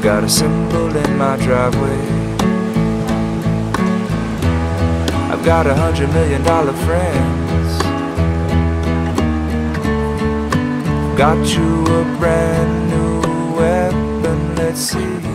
got a symbol in my driveway. I've got $100 million friends. Got you a brand new weapon, let's see.